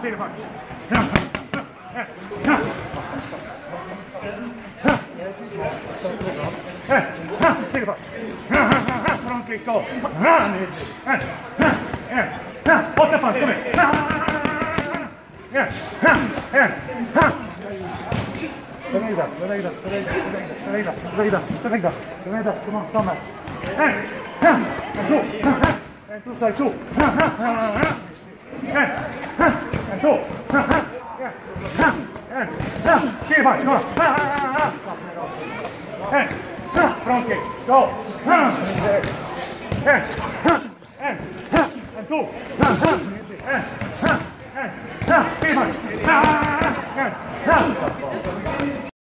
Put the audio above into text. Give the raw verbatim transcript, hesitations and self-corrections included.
Take a punch. Take a punch. Front kick, go. Åtta punch, som är. Bevägda, bevägda, bevägda, bevägda, bevägda, bevägda, bevägda, kom on, samma. En, en, två, en, två, side, två. En, en, två, en, tio punch, kom on. En, front kick, go. En, en, en, två, en, en, tio punch.